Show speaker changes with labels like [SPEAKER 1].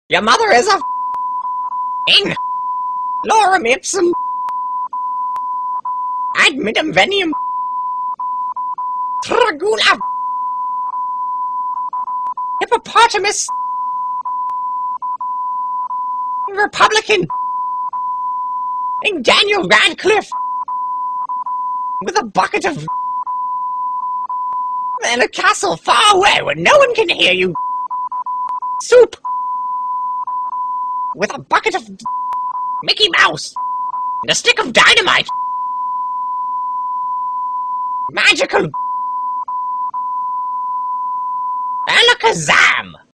[SPEAKER 1] Your mother is a in lorem ipsum ad mitem venium tragula hippopotamus Republican in Daniel Radcliffe with a bucket of and a castle far away where no one can hear you. Soup with a bucket of Mickey Mouse and a stick of dynamite. Magical Alakazam!